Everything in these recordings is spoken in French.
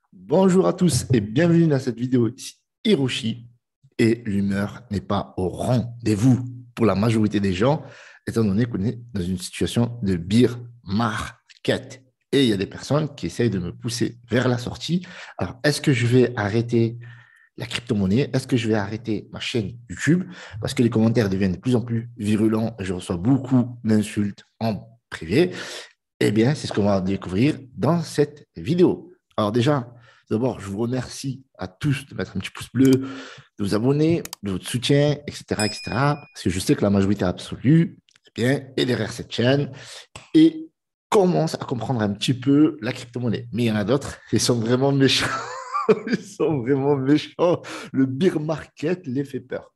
Bonjour à tous et bienvenue dans cette vidéo. Ici Hiroshi et l'humeur n'est pas au rendez-vous pour la majorité des gens, étant donné qu'on est dans une situation de bear market. Et il y a des personnes qui essayent de me pousser vers la sortie. Alors, est-ce que je vais arrêter la crypto-monnaie? Est-ce que je vais arrêter ma chaîne YouTube? Parce que les commentaires deviennent de plus en plus virulents et je reçois beaucoup d'insultes en privé. Eh bien, c'est ce qu'on va découvrir dans cette vidéo. Alors déjà, d'abord, je vous remercie à tous de mettre un petit pouce bleu, de vous abonner, de votre soutien, etc., etc. Parce que je sais que la majorité absolue, eh bien, est derrière cette chaîne et commence à comprendre un petit peu la crypto-monnaie. Mais il y en a d'autres, ils sont vraiment méchants. Ils sont vraiment méchants. Le bear market les fait peur.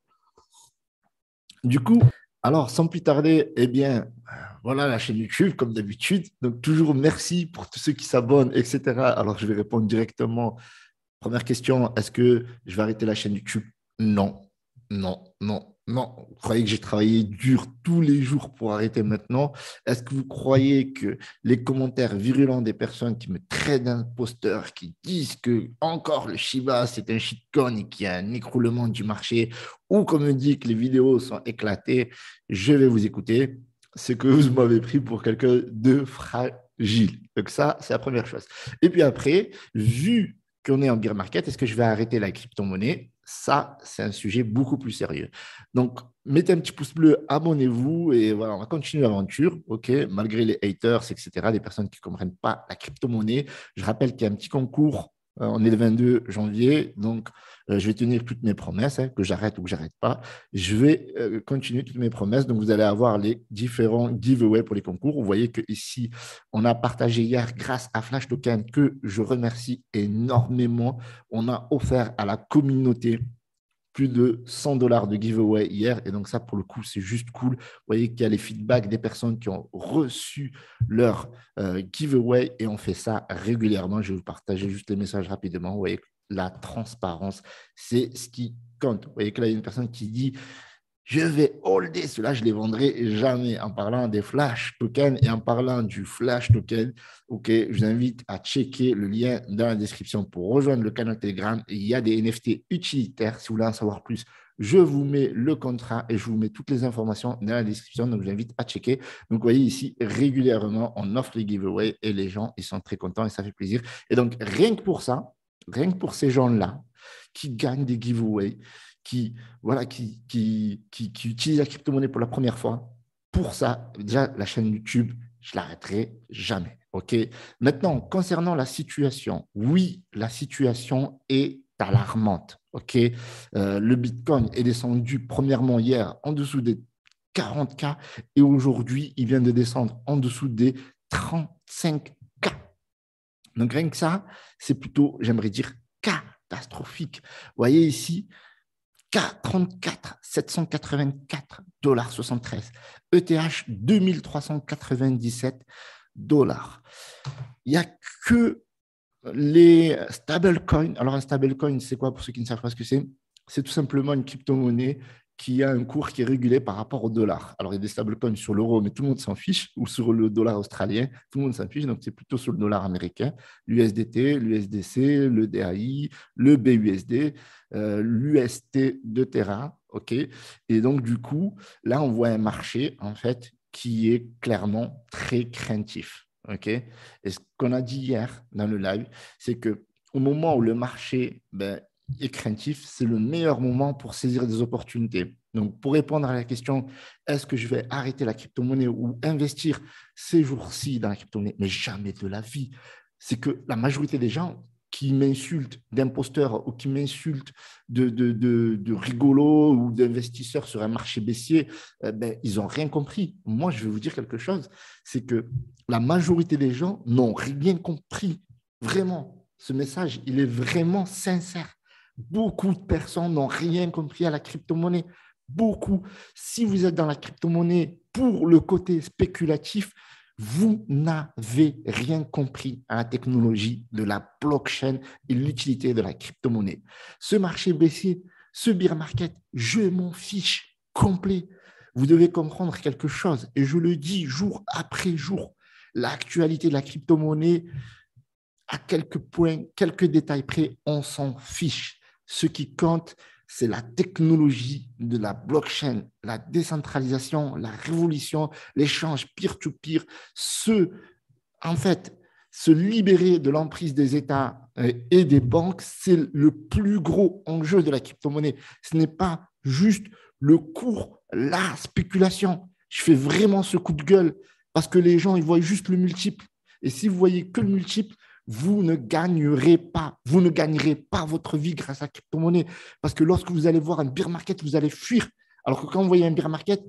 Du coup, alors, sans plus tarder, eh bien, voilà la chaîne YouTube, comme d'habitude. Donc, toujours merci pour tous ceux qui s'abonnent, etc. Alors, je vais répondre directement. Première question, est-ce que je vais arrêter la chaîne YouTube? Non, non, non, non. Vous croyez que j'ai travaillé dur tous les jours pour arrêter maintenant? Est-ce que vous croyez que les commentaires virulents des personnes qui me traitent d'imposteur, qui disent que encore le Shiba, c'est un shitcoin et qu'il y a un écroulement du marché, ou comme me dit que les vidéos sont éclatées, je vais vous écouter. C'est que vous m'avez pris pour quelqu'un de fragile. Donc ça, c'est la première chose. Et puis après, vu qu'on est en bear market, est-ce que je vais arrêter la crypto-monnaie? Ça, c'est un sujet beaucoup plus sérieux. Donc, mettez un petit pouce bleu, abonnez-vous et voilà, on va continuer l'aventure, ok, malgré les haters, etc., les personnes qui ne comprennent pas la crypto-monnaie. Je rappelle qu'il y a un petit concours. On est le 22 janvier, donc je vais tenir toutes mes promesses, hein, que j'arrête ou que j'arrête pas. Je vais continuer toutes mes promesses. Donc, vous allez avoir les différents giveaways pour les concours. Vous voyez que ici, on a partagé hier grâce à Flash Token que je remercie énormément. On a offert à la communauté plus de 100 dollars de giveaway hier. Et donc ça, pour le coup, c'est juste cool. Vous voyez qu'il y a les feedbacks des personnes qui ont reçu leur giveaway et on fait ça régulièrement. Je vais vous partager juste les messages rapidement. Vous voyez que la transparence, c'est ce qui compte. Vous voyez que là, il y a une personne qui dit je vais holder cela, je ne les vendrai jamais. En parlant des flash tokens et en parlant du flash token, ok, je vous invite à checker le lien dans la description pour rejoindre le canal Telegram. Il y a des NFT utilitaires. Si vous voulez en savoir plus, je vous mets le contrat et je vous mets toutes les informations dans la description. Donc, je vous invite à checker. Donc, vous voyez ici, régulièrement, on offre les giveaways et les gens, ils sont très contents et ça fait plaisir. Et donc, rien que pour ça, rien que pour ces gens-là qui gagnent des giveaways, qui, voilà, qui utilisent la crypto-monnaie pour la première fois, pour ça, déjà, la chaîne YouTube, je l'arrêterai jamais. OK? Maintenant, concernant la situation, oui, la situation est alarmante. OK? Le Bitcoin est descendu premièrement hier en dessous des 40K et aujourd'hui, il vient de descendre en dessous des 35K. Donc, rien que ça, c'est plutôt, j'aimerais dire, catastrophique. Vous voyez ici, K34 784 dollars 73, ETH 2397 dollars. Il n'y a que les stablecoins. Alors, un stablecoin, c'est quoi pour ceux qui ne savent pas ce que c'est? C'est tout simplement une crypto-monnaie qui a un cours qui est régulé par rapport au dollar. Alors, il y a des stablecoins sur l'euro, mais tout le monde s'en fiche, ou sur le dollar australien, tout le monde s'en fiche. Donc, c'est plutôt sur le dollar américain, l'USDT, l'USDC, le DAI, le BUSD, l'UST de Terra. OK? Et donc, du coup, là, on voit un marché, en fait, qui est clairement très craintif. OK? Et ce qu'on a dit hier dans le live, c'est que au moment où le marché est craintif, c'est le meilleur moment pour saisir des opportunités. Donc, pour répondre à la question, est-ce que je vais arrêter la crypto-monnaie ou investir ces jours-ci dans la crypto-monnaie? Mais jamais de la vie. C'est que la majorité des gens qui m'insultent d'imposteurs ou qui m'insultent de rigolos ou d'investisseurs sur un marché baissier, ils n'ont rien compris. Moi, je vais vous dire quelque chose, c'est que la majorité des gens n'ont rien compris. Vraiment, ce message, il est vraiment sincère. Beaucoup de personnes n'ont rien compris à la crypto-monnaie. Beaucoup. Si vous êtes dans la crypto-monnaie pour le côté spéculatif, vous n'avez rien compris à la technologie de la blockchain et l'utilité de la crypto-monnaie. Ce marché baissier, ce bear market, je m'en fiche complet. Vous devez comprendre quelque chose, et je le dis jour après jour, l'actualité de la crypto-monnaie à quelques points, quelques détails près, on s'en fiche. Ce qui compte, c'est la technologie de la blockchain, la décentralisation, la révolution, l'échange peer-to-peer, en fait, se libérer de l'emprise des États et des banques, c'est le plus gros enjeu de la crypto-monnaie. Ce n'est pas juste le cours, la spéculation. Je fais vraiment ce coup de gueule parce que les gens, ils voient juste le multiple. Et si vous voyez que le multiple, vous ne gagnerez pas. Vous ne gagnerez pas votre vie grâce à la crypto-monnaie. Parce que lorsque vous allez voir un bear market, vous allez fuir. Alors que quand vous voyez un bear market,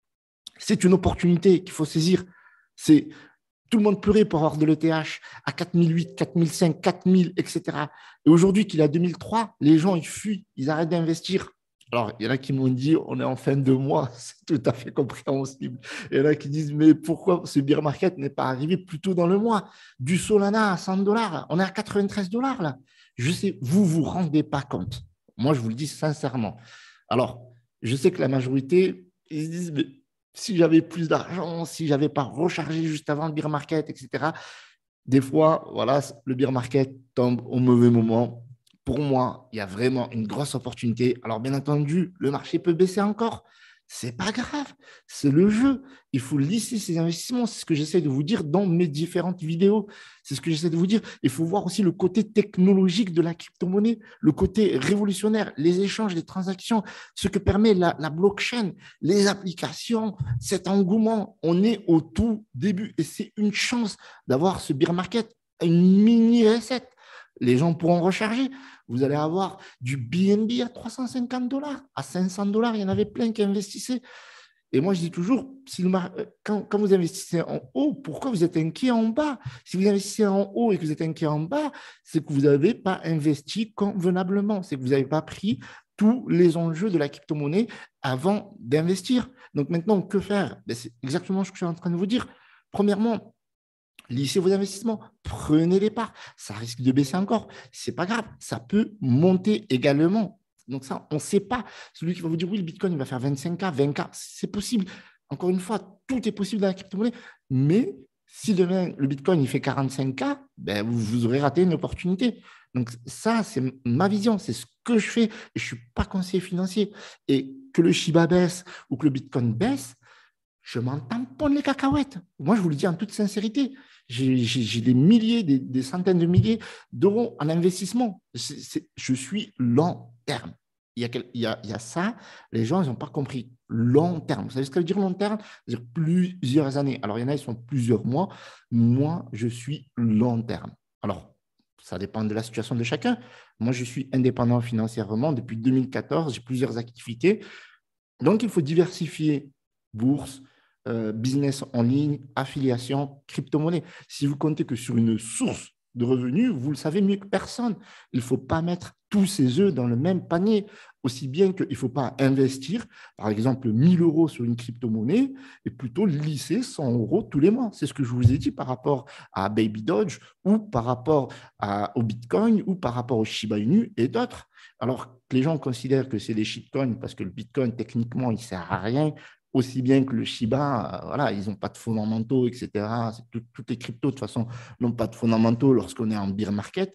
c'est une opportunité qu'il faut saisir. C'est tout le monde pleurait pour avoir de l'ETH à 4008, 4005, 4000, etc. Et aujourd'hui qu'il est à 2003, les gens, ils fuient, ils arrêtent d'investir. Alors, il y en a qui m'ont dit, on est en fin de mois, c'est tout à fait compréhensible. Il y en a qui disent, mais pourquoi ce bear market n'est pas arrivé plus tôt dans le mois? Du Solana à 100 dollars, on est à 93 dollars là. Je sais, vous ne vous rendez pas compte. Moi, je vous le dis sincèrement. Alors, je sais que la majorité, ils se disent, mais si j'avais plus d'argent, si je n'avais pas rechargé juste avant le bear market, etc. Des fois, voilà, le bear market tombe au mauvais moment. Pour moi, il y a vraiment une grosse opportunité. Alors, bien entendu, le marché peut baisser encore. C'est pas grave, c'est le jeu. Il faut lisser ses investissements. C'est ce que j'essaie de vous dire dans mes différentes vidéos. C'est ce que j'essaie de vous dire. Il faut voir aussi le côté technologique de la crypto-monnaie, le côté révolutionnaire, les échanges, les transactions, ce que permet la blockchain, les applications, cet engouement. On est au tout début et c'est une chance d'avoir ce bear market, une mini recette. Les gens pourront recharger. Vous allez avoir du BNB à 350 dollars, à 500 dollars. Il y en avait plein qui investissaient. Et moi, je dis toujours, quand vous investissez en haut, pourquoi vous êtes inquiet en bas? Si vous investissez en haut et que vous êtes inquiet en bas, c'est que vous n'avez pas investi convenablement. C'est que vous n'avez pas pris tous les enjeux de la crypto-monnaie avant d'investir. Donc maintenant, que faire? C'est exactement ce que je suis en train de vous dire. Premièrement, lissez vos investissements, prenez les parts. Ça risque de baisser encore. Ce n'est pas grave, ça peut monter également. Donc ça, on ne sait pas. Celui qui va vous dire, oui, le Bitcoin, il va faire 25K, 20K, c'est possible. Encore une fois, tout est possible dans la crypto-monnaie. Mais si demain, le Bitcoin, il fait 45K, ben, vous aurez raté une opportunité. Donc ça, c'est ma vision, c'est ce que je fais. Et je ne suis pas conseiller financier. Et que le Shiba baisse ou que le Bitcoin baisse, je m'en tamponne les cacahuètes. Moi, je vous le dis en toute sincérité. J'ai des milliers, des centaines de milliers d'euros en investissement. Je suis long terme. Il y a ça, les gens, ils n'ont pas compris. Long terme. Vous savez ce que veut dire long terme? C'est-à-dire plusieurs années. Alors, il y en a, ils sont plusieurs mois. Moi, je suis long terme. Alors, ça dépend de la situation de chacun. Moi, je suis indépendant financièrement depuis 2014. J'ai plusieurs activités. Donc, il faut diversifier bourse, business en ligne, affiliation, crypto-monnaie. Si vous comptez que sur une source de revenus, vous le savez mieux que personne. Il ne faut pas mettre tous ses œufs dans le même panier, aussi bien qu'il ne faut pas investir, par exemple, 1000 euros sur une crypto-monnaie et plutôt lisser 100 euros tous les mois. C'est ce que je vous ai dit par rapport à Baby Doge ou par rapport au Bitcoin ou par rapport au Shiba Inu et d'autres. Alors, les gens considèrent que c'est des shitcoins parce que le Bitcoin, techniquement, il ne sert à rien, aussi bien que le Shiba, voilà, ils n'ont pas de fondamentaux, etc. Toutes les cryptos, de toute façon, n'ont pas de fondamentaux lorsqu'on est en bear market.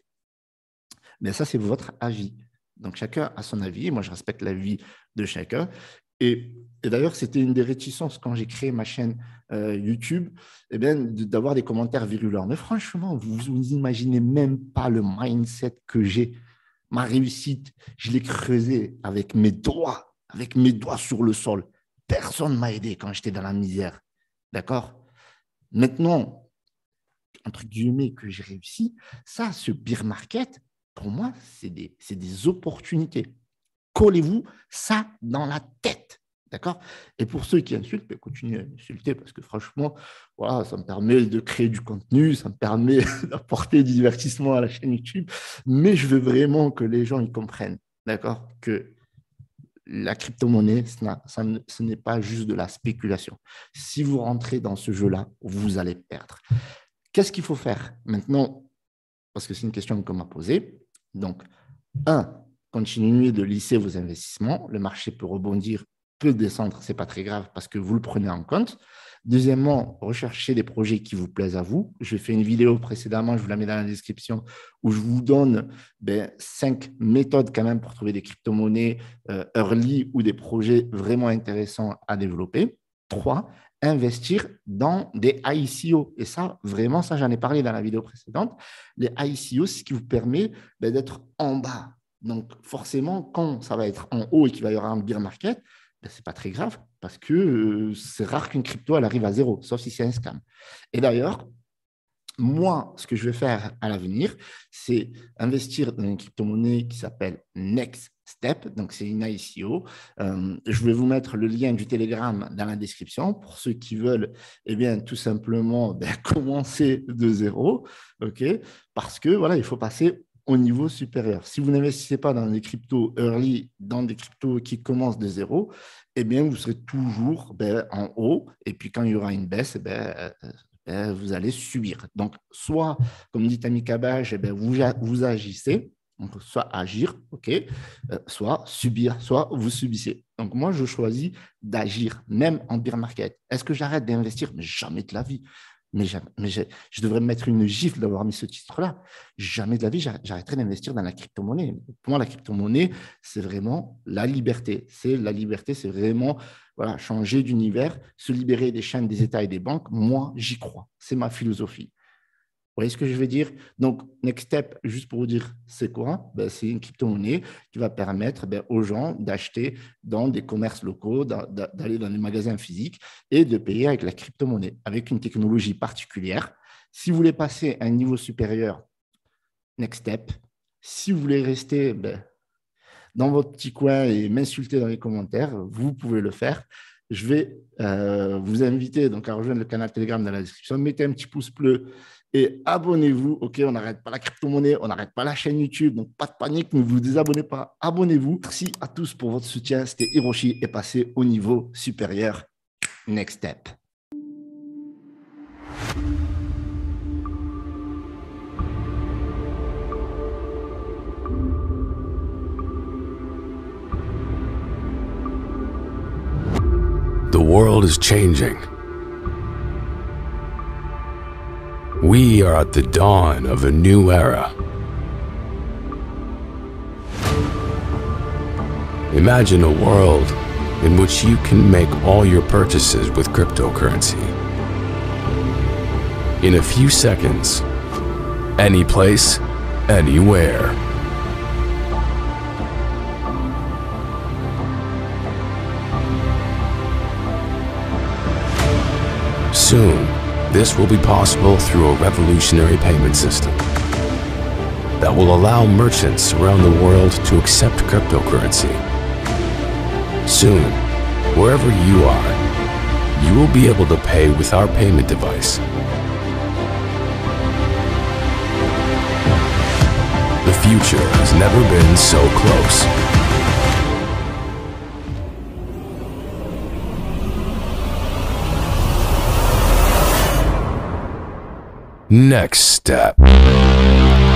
Mais ça, c'est votre avis. Donc, chacun a son avis. Moi, je respecte l'avis de chacun. Et d'ailleurs, c'était une des réticences quand j'ai créé ma chaîne YouTube, eh bien, d'avoir des commentaires virulents. Mais franchement, vous n'imaginez même pas le mindset que j'ai. Ma réussite, je l'ai creusée avec mes doigts sur le sol. Personne ne m'a aidé quand j'étais dans la misère. D'accord? Maintenant, entre guillemets, que j'ai réussi, ça, ce bear market, pour moi, c'est des opportunités. Collez-vous ça dans la tête. D'accord? Et pour ceux qui insultent, ben, continuez à insulter parce que franchement, voilà, ça me permet de créer du contenu, ça me permet d'apporter du divertissement à la chaîne YouTube. Mais je veux vraiment que les gens y comprennent, d'accord? Que la crypto-monnaie, ce n'est pas juste de la spéculation. Si vous rentrez dans ce jeu-là, vous allez perdre. Qu'est-ce qu'il faut faire maintenant? Parce que c'est une question qu'on m'a posée. Donc, continuez de lisser vos investissements. Le marché peut rebondir, peut descendre, ce n'est pas très grave parce que vous le prenez en compte. Deuxièmement, recherchez des projets qui vous plaisent à vous. Je fais une vidéo précédemment, je vous la mets dans la description, où je vous donne 5 méthodes quand même pour trouver des crypto-monnaies early ou des projets vraiment intéressants à développer. 3, investir dans des ICO. Et ça, vraiment, ça, j'en ai parlé dans la vidéo précédente. Les ICO, c'est ce qui vous permet d'être en bas. Donc, forcément, quand ça va être en haut et qu'il va y avoir un bear market, ce n'est pas très grave parce que c'est rare qu'une crypto, elle arrive à zéro, sauf si c'est un scam. Et d'ailleurs, moi, ce que je vais faire à l'avenir, c'est investir dans une crypto-monnaie qui s'appelle Next Step. Donc, c'est une ICO. Je vais vous mettre le lien du Telegram dans la description pour ceux qui veulent, eh bien, tout simplement commencer de zéro. OK? Parce que, voilà, il faut passer au niveau supérieur. Si vous n'investissez pas dans des cryptos early, dans des cryptos qui commencent de zéro, eh bien, vous serez toujours en haut. Et puis, quand il y aura une baisse, vous allez subir. Donc, soit, comme dit Tammy Cabage, vous agissez, donc soit agir, OK, soit subir, soit vous subissez. Donc, moi, je choisis d'agir, même en bear market. Est-ce que j'arrête d'investir? Mais jamais de la vie. Mais je devrais me mettre une gifle d'avoir mis ce titre-là. Jamais de la vie, j'arrêterai d'investir dans la crypto-monnaie. Pour moi, la crypto-monnaie, c'est vraiment la liberté. C'est vraiment changer d'univers, se libérer des chaînes des États et des banques. Moi, j'y crois. C'est ma philosophie. Vous voyez ce que je veux dire? Donc, Next Step, juste pour vous dire, c'est quoi? C'est une crypto-monnaie qui va permettre aux gens d'acheter dans des commerces locaux, d'aller dans des magasins physiques et de payer avec la crypto-monnaie, avec une technologie particulière. Si vous voulez passer à un niveau supérieur, Next Step. Si vous voulez rester dans votre petit coin et m'insulter dans les commentaires, vous pouvez le faire. Je vais vous inviter donc, à rejoindre le canal Telegram dans la description. Mettez un petit pouce bleu et abonnez-vous. OK, on n'arrête pas la crypto-monnaie, on n'arrête pas la chaîne YouTube. Donc, pas de panique, ne vous désabonnez pas. Abonnez-vous. Merci à tous pour votre soutien. C'était Hiroshi et passez au niveau supérieur. Next Step. The world is changing. We are at the dawn of a new era. Imagine a world in which you can make all your purchases with cryptocurrency. In a few seconds, any place, anywhere. Soon, this will be possible through a revolutionary payment system that will allow merchants around the world to accept cryptocurrency. Soon, wherever you are, you will be able to pay with our payment device. The future has never been so close. Next Step.